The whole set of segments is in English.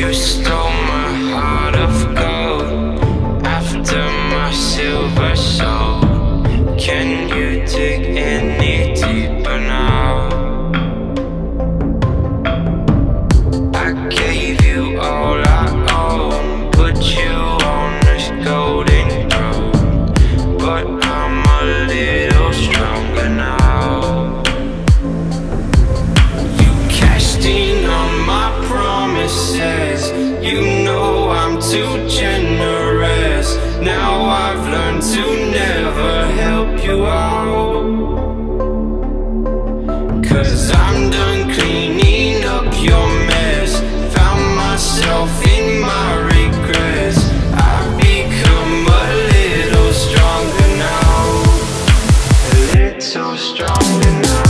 you stole my heart of gold after my silver soul. Can you dig any deeper now? I gave you all I own, put you on this golden throne, but I'm a little stronger now. You cashed in on my promises, you know I'm too generous. Now I've learned to never help you out, 'cause I'm done cleaning up your mess. Found myself in my regrets. I've become a little stronger now, a little stronger now.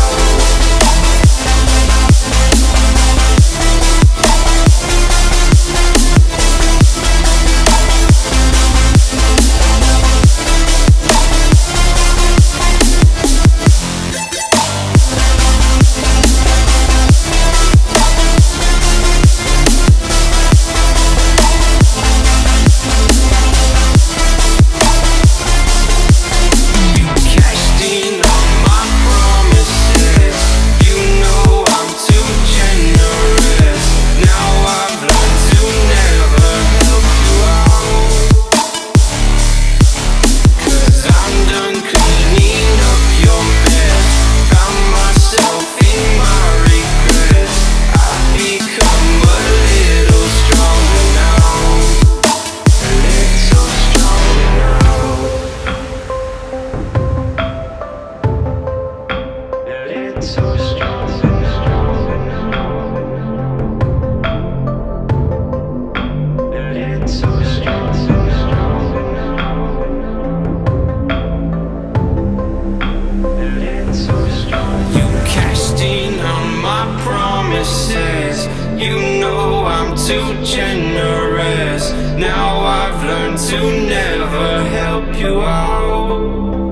You know I'm too generous. Now I've learned to never help you out,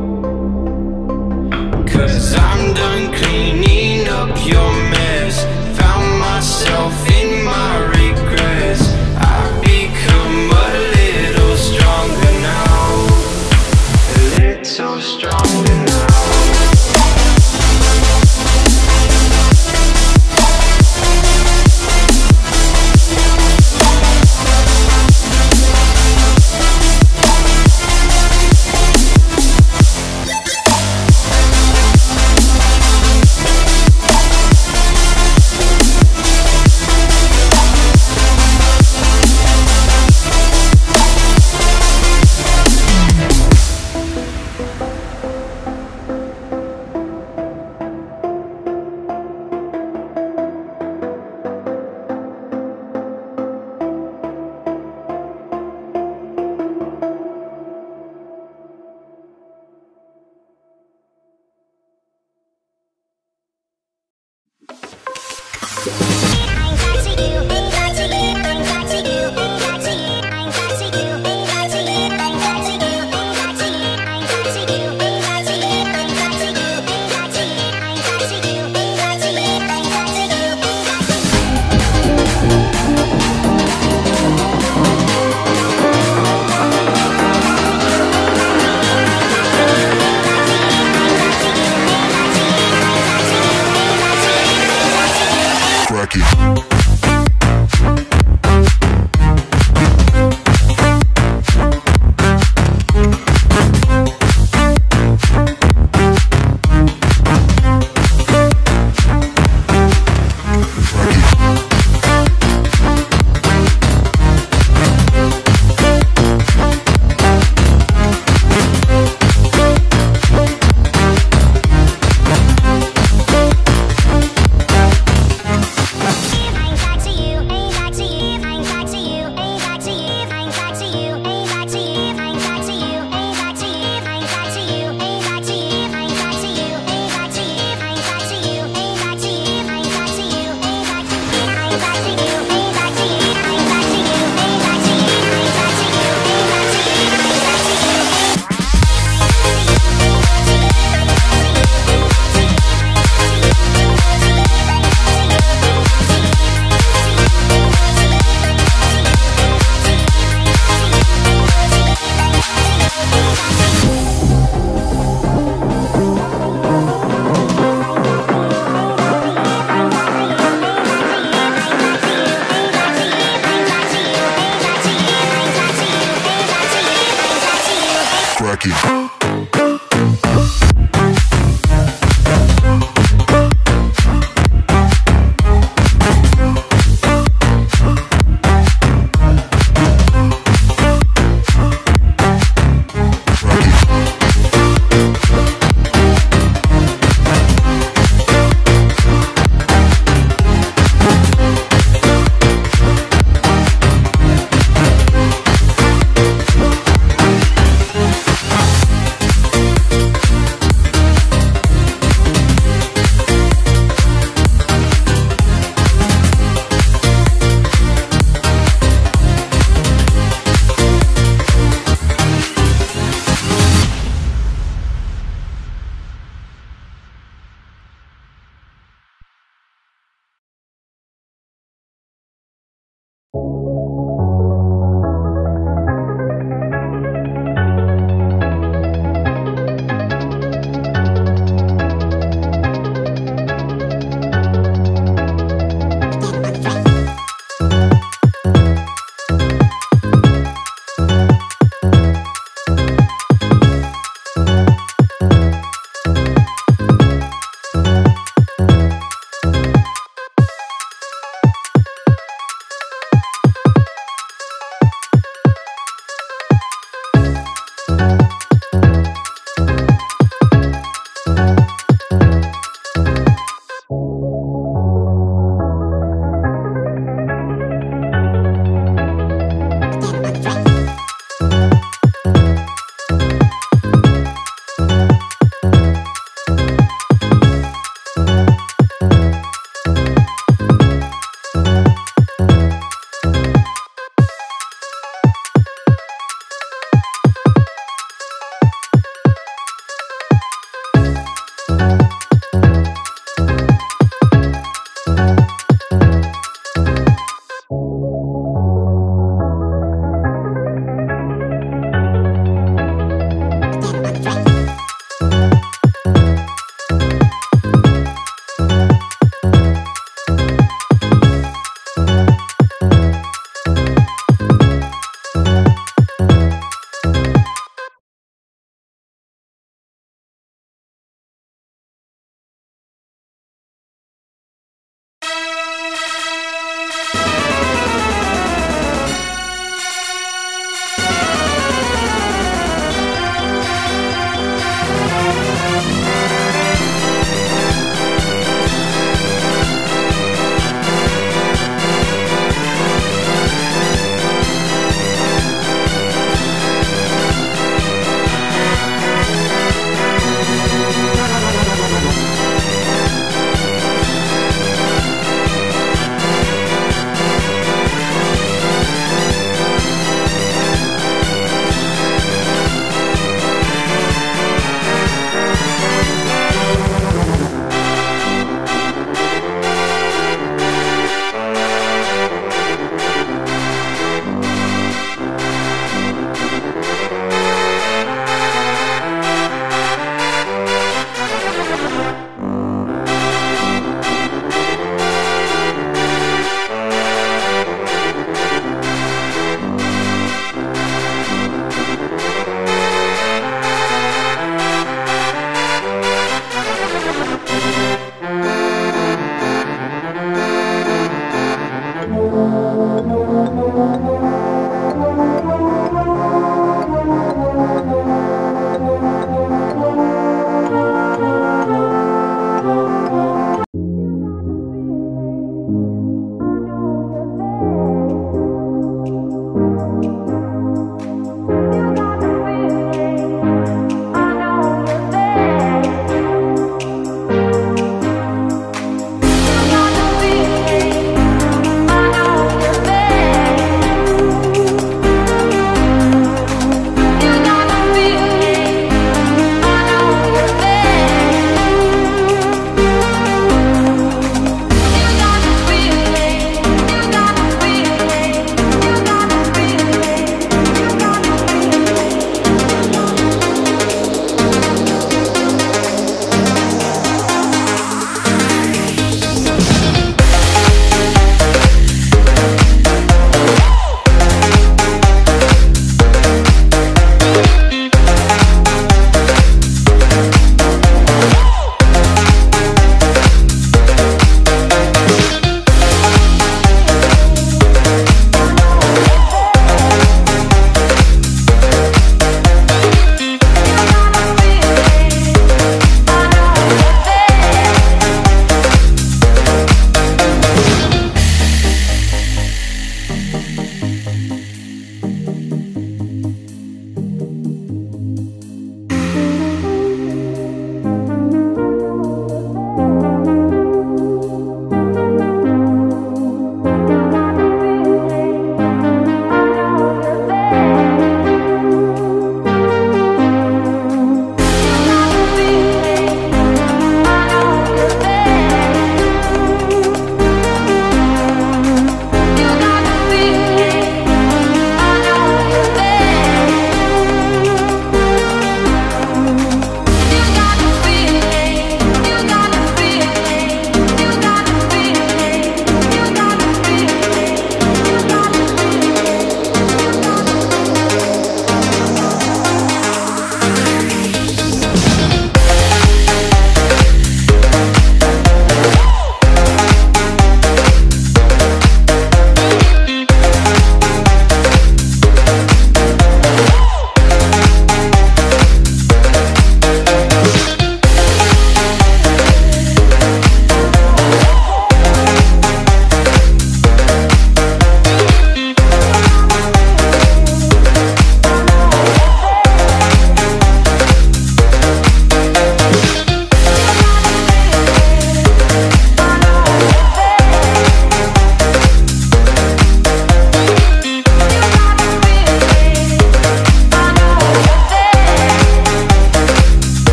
'cause I'm done cleaning up your mess. Found myself in my regrets. I've become a little stronger now, a little stronger now.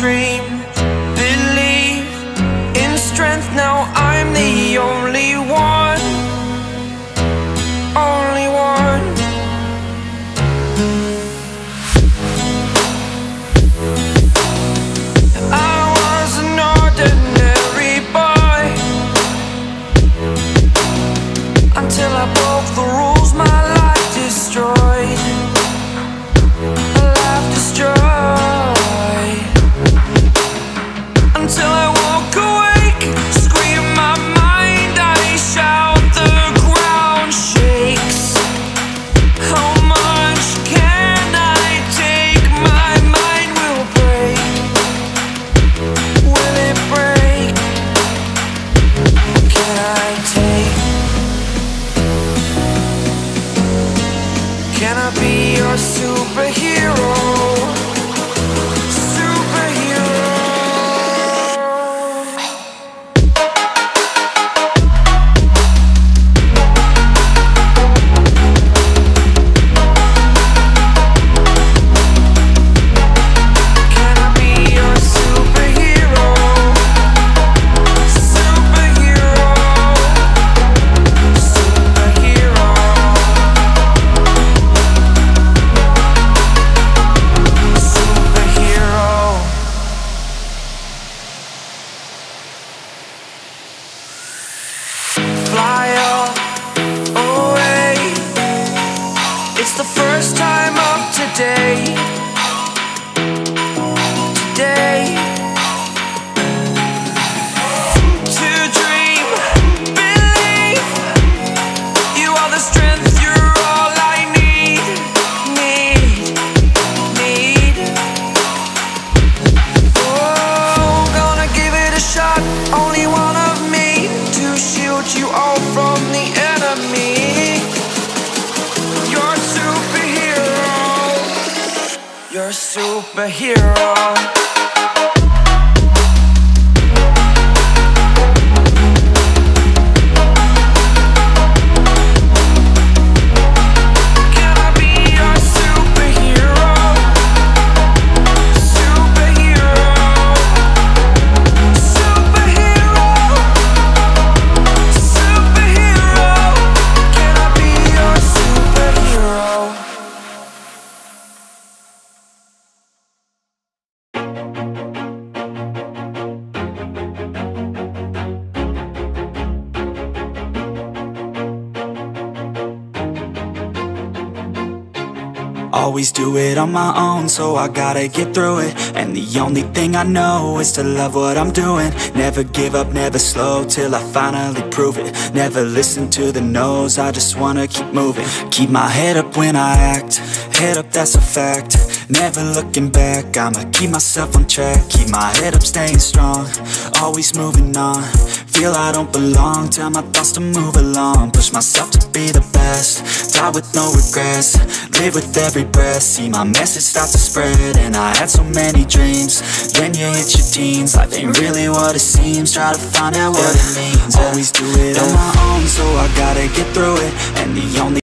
dream, believe in strength. Now I'm the only one, only one. I was an ordinary boy until I broke the rules, my life destroyed, life destroyed. Until I woke awake, scream my mind, I shout, the ground shakes. How much can I take? My mind will break. Will it break? Can I take? Can I be your superhero? Fly away. It's the first time of today. Today. To dream, believe. You are the strength, you're all I need. Need. Oh, gonna give it a shot. Only one of me to shield you all from the enemy. You're a superhero. You're a superhero. Always do it on my own, so I gotta get through it. And the only thing I know is to love what I'm doing. Never give up, never slow, till I finally prove it. Never listen to the no's, I just wanna keep moving. Keep my head up when I act, head up, that's a fact. Never looking back, I'ma keep myself on track. Keep my head up, staying strong, always moving on. Feel I don't belong, tell my thoughts to move along. Push myself to be the best, die with no regrets. Live with every breath, see my message start to spread. And I had so many dreams, then you hit your teens. Life ain't really what it seems, try to find out what it means. Always do it on my own, so I gotta get through it. And the only